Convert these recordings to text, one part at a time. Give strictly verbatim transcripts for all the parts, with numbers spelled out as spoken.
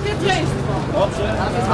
bezpieczeństwo. Dobrze.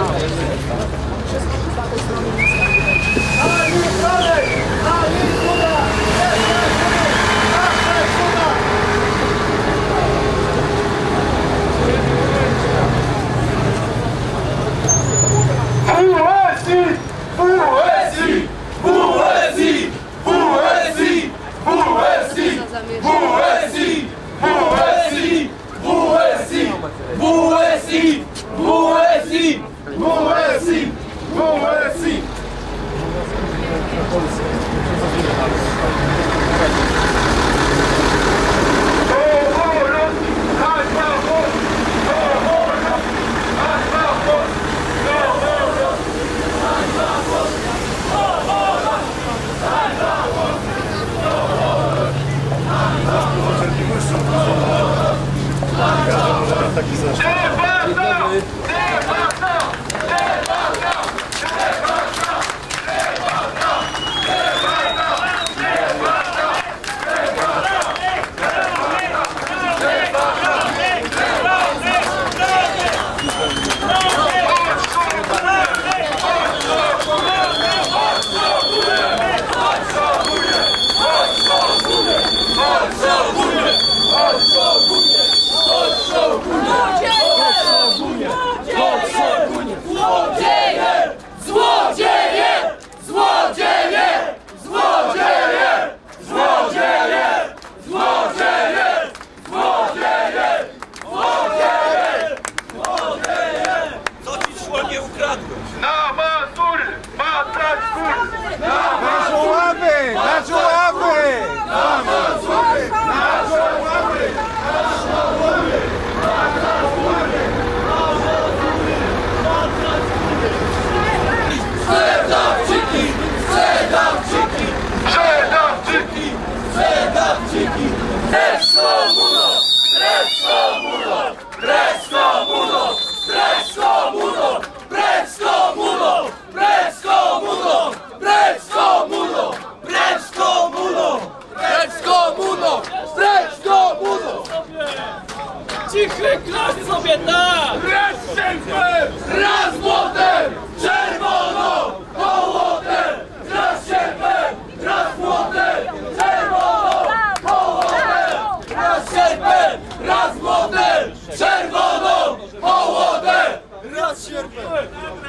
Cichy klasz sobie tak! Raz sierpem, raz młotem, czerwoną hołotę! Raz sierpem, raz młotem, czerwoną hołotę! Raz sierpem, raz młotem, czerwoną hołotę! Raz sierpem!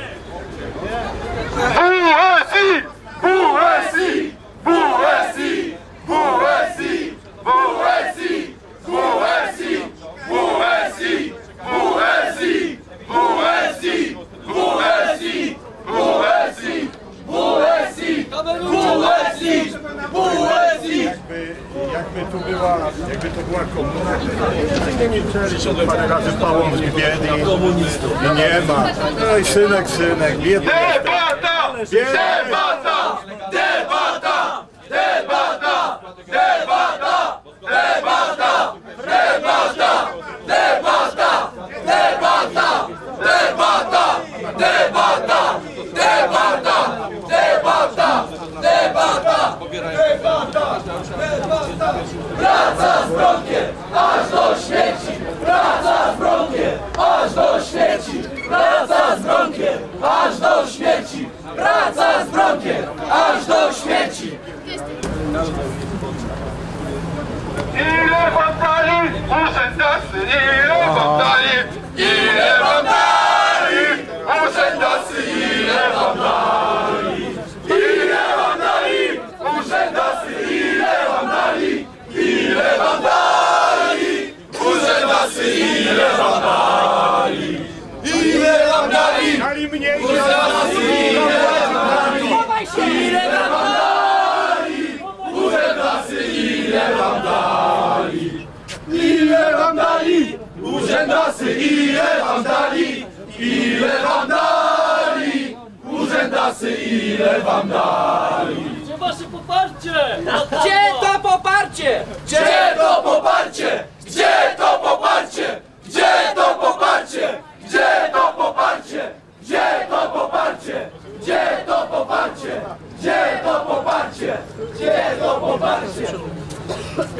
W S I! W S I! W S I! W S I! W S I! W S I! W S I! W S I! W S I! W S I! W S I! W S I! W S I! Jakby, jakby tu była, jakby to była komuna, to parę razy Pałąski biedni i nie ma. No i synek, synek, biedny. Debata! Debata! Debata! Debata! Debata! Debata! Debata! Debata! Debata! Debata! Debata! Debata! Debata! Debata! Debata! Debata! Praca z bronkiem, aż do śmierci! Praca z bronkiem, aż do śmierci! Praca z bronkiem, aż do śmierci! Praca z bronkiem, aż do śmierci! Ile wam dali, urzędnicy, ile wam dali, ile wam dali, urzędnicy, ile wam dali, ile wam dali, urzędnicy, ile wam dali, ile wam dali, urzędnicy, ile wam dali, ile wam dali, Dali mniej, urzędnicy, ile wam dali, ile wam dali, urzędnicy, ile wam dali, ile wam dali, urzędnicy, ile wam dali, ile wam dali, urzędnicy, ile wam dali. Gdzie wasze poparcie? Gdzie to poparcie? Gdzie to poparcie? Gdzie to poparcie? Gdzie to poparcie? Gdzie to poparcie? Gdzie to poparcie? Gdzie to poparcie? Gdzie to poparcie? Gdzie to poparcie?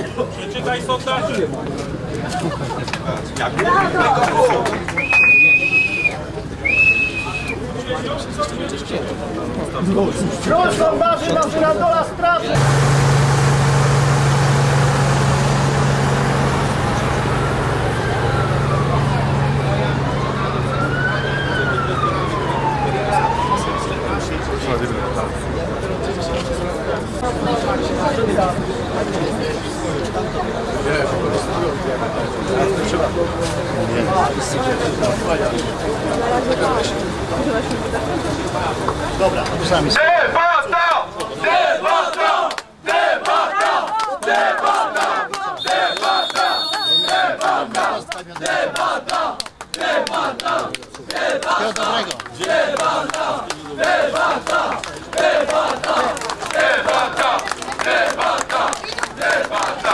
Przeczytaj sondaże. Król sondaży Marzyna Dola straży! Dobra, sami. Debata! Debata! Debata! Debata! Debata! Debata! Debata! Debata! Debata! Debata! Debata! Debata! Debata! Debata! Debata!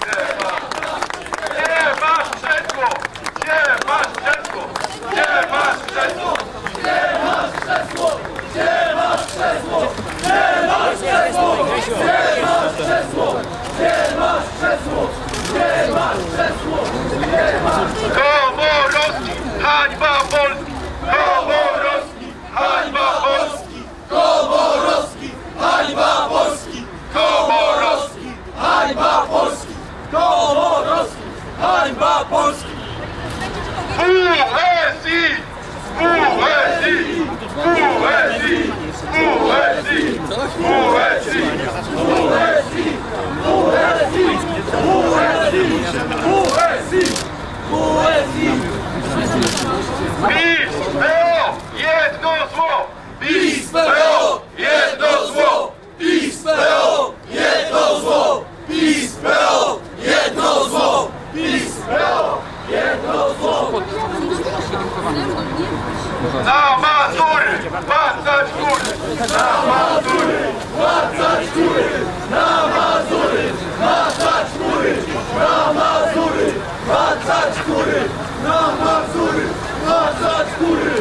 Nie masz krzesło! Nie masz krzesło! Nie masz krzesło! Nie masz krzesło! Nie masz krzesło! Nie masz krzesło! Nie masz krzesło! Nie masz krzesło! Nie masz krzesło! Nie masz krzesło! Komorowski! Hańba Polski! Komorowski! Hańba Polski! Komorowski! Hańba Polski! Komorowski! Hańba Polski! Komorowski! Hańba Polski! W S I! W S I! W S I! W S I! W S I! PiS! P O! Jedno zło! PiS! P O! Jedno zło! PiS! P O! Jedno zło! PiS! P O! Jedno zło! PiS! P O! Jedno zło! Na Mazury! Wracać góry! Na Mazury! Wracać góry! Na Mazury! Wracać góry! Na Mazury! Wracać góry! Na Mazury! Wracać góry!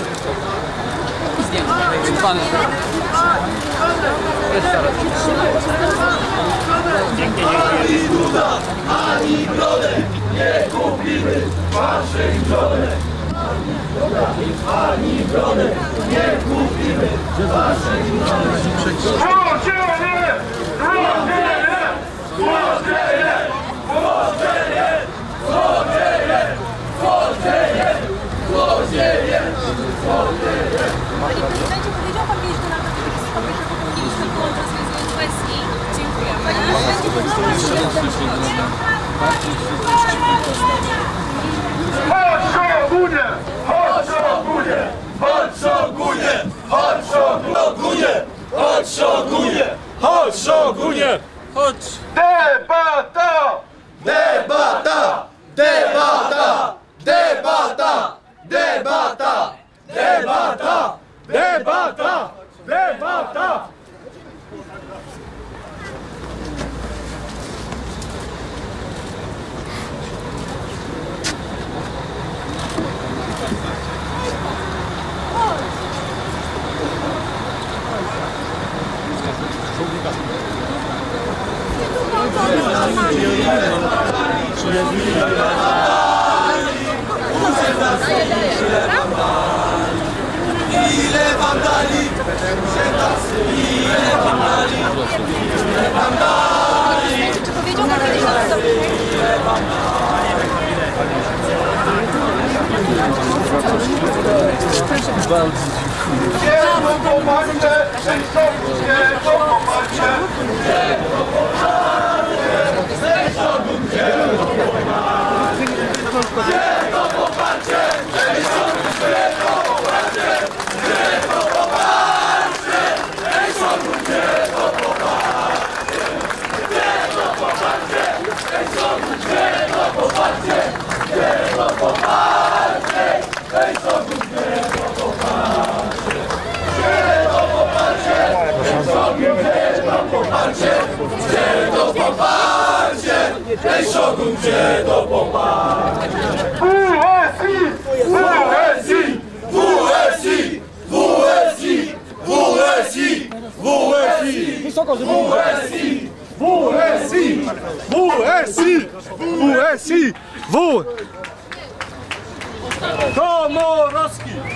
Ani Duda, ani Brodek nie kupimy waszych żonek! Ani Duda, ani Brodek nie kupimy waszych żonek! Złodzieje! Złodzieje! Złodzieje! Złodzieje! Złodzieje! Złodzieje! Złodzieje! Złodzieje! Panie prezydencie, powiedział pan kiedyś na takiej sobie, że powinniśmy włączyć rozwiązując kwestii. Dziękujemy. Będzie podobać się. Chodź szogunie! Chodź szogunie! Chodź szogunie! Chodź szogunie! Chodź szogunie! Chodź szogunie! Chodź! Debata! Debata! Debata! Debata! Debata! Debata! Debata! Debata! Ile wam dali? Ile wam dali? Ile wam dali? Czy powiedział pan kiedyś na sobie? Ile wam dali? Nie to poparcie! Nie to poparcie! Nie to poparcie! Nie to poparcie! Nie to poparcie! Nie to poparcie! Nie to poparcie! Nie to poparcie! Nie to poparcie! Nie to poparcie! Nie to poparcie! Ej, co tu nie to poparcie! Nie to poparcie! Nie to poparcie! Nie to poparcie! Ej, Szogun, gdzie to poparcie? W S I! W S I! W S I! W S I! W S I! W S I! Wysoko, żeby... W S I! W S I! W S I! W S I! W! Komorowski!